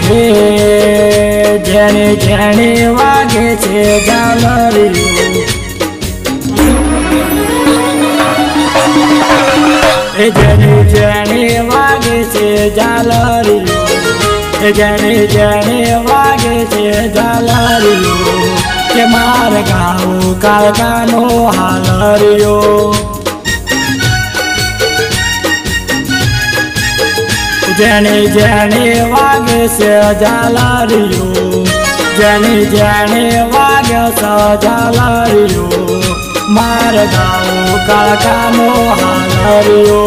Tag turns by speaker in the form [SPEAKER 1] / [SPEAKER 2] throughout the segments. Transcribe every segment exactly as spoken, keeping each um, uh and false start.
[SPEAKER 1] हे जेने जेने वागे छे झालरियो जेने जेने वागे छे झालरियो जेने जेने वागे छे झालरियो के मार गाँव कालकानो हालरियो जेने जेने वागे से झालरियो जेने जेने वागे से झालरियो मार गाँव कालकानो हालरियो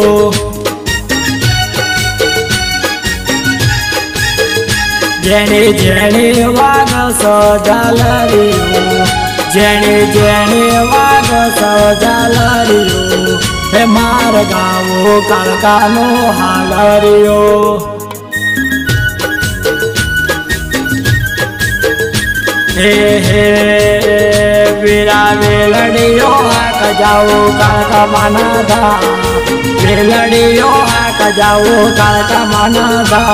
[SPEAKER 1] जेने जेने वागे से झालरियो जेने जेने वागे से झालरियो हे मार गाँव कालकानो हालरियो हे हे वीरा वेलड़ियो हाक जाओ कालका माना दा वेलड़ियो हाक जाओ कालका माना दा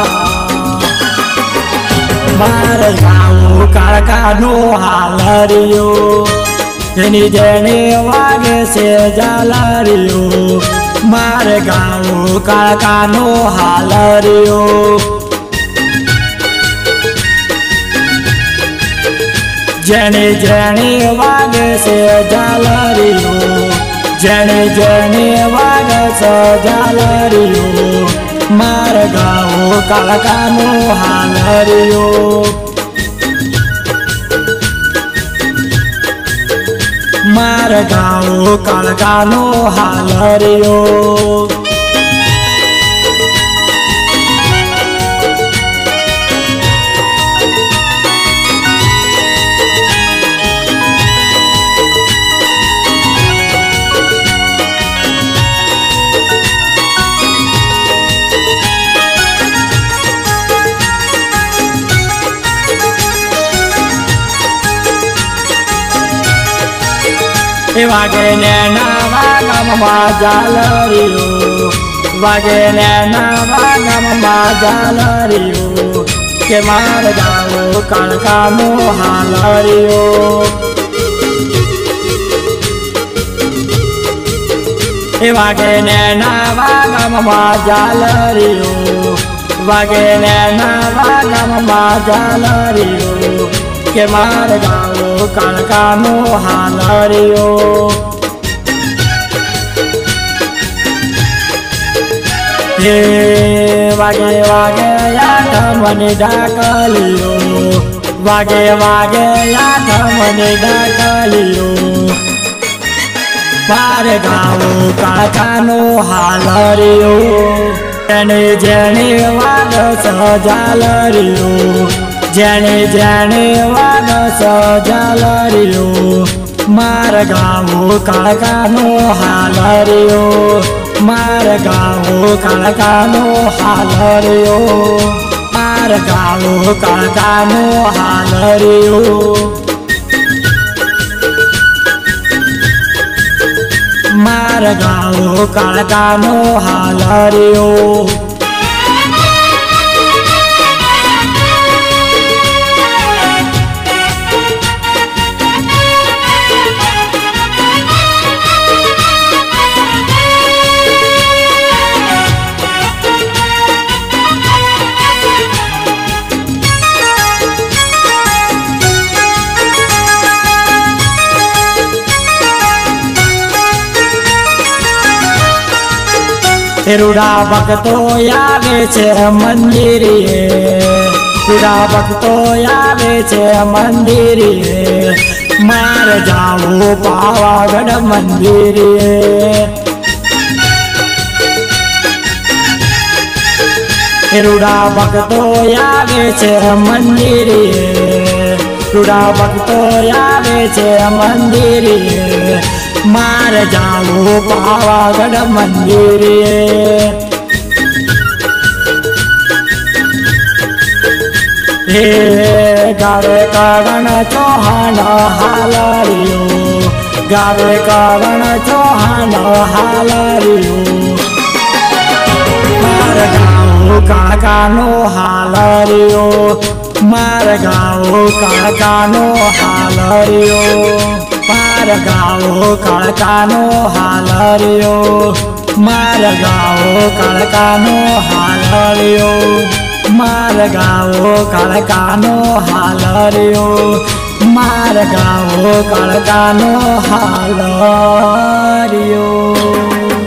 [SPEAKER 1] मार गाँव कालकानो हालरियो जेने जेने वागे से झालरियो मार गाँव कालकानो हालरियो जेने जेने वागे से झालरियो जेने जेने वागे से झालरियो मार गाँव कालकानो हालरियो मार गाँव कालकानो हालरियो वागे नैना वागम मा झालरियो वागे नैना वागम मा झालरियो के मार गाँव कालकानो हालरियो वागे नैना वागम मा झालरियो वागे नैना वागम मा झालरियो के मार गाँव कालकानो हालरियो हे वागे वागे याद मने डाकलियो वागे वागे याद मने डाकलियो मार गाँव कालकानो हालरियो जेने जेने वागे से झालरियो जेने जेने वागे से झालरियो मार गाँव कालकानो हालरियो मार गाँव कालकानो हालरियो मार गाँव कालकानो हालरियो मार गाँव कालकानो हालरियो रूड़ा भक्तो आवे छे मंदिरे रूड़ा भक्तो आवे छे मंदिरे मार जाओ पावागढ़ मंदिरे रूड़ा भक्तो आवे छे मंदिरे रूड़ा भक्तो आवे छे मंदिरे मार जाओ पावागढ़ मंदिरे हे गावे कारण चौहान हालरियो गावे कारण चौहान हालरियो मार गाँव કાકાનો હાલ રહ્યો માર ગાવો કાકાનો હાલ રહ્યો માર ગાવો કાકાનો હાલ રહ્યો માર ગાવો કાકાનો હાલ રહ્યો માર ગાવો કાકાનો હાલ રહ્યો માર ગાવો કાકાનો હાલ રહ્યો